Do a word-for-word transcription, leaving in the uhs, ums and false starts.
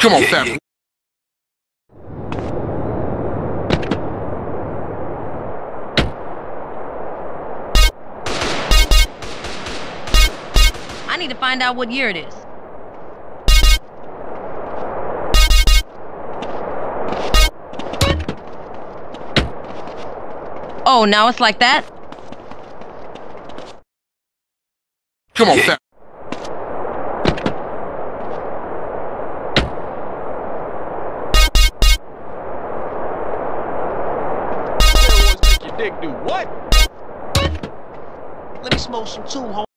Come on, Yeah, fam. yeah. I need to find out what year it is. Oh, now it's like that? Come on, Yeah. fam. Make your dick do what? Let me smoke some too, homie.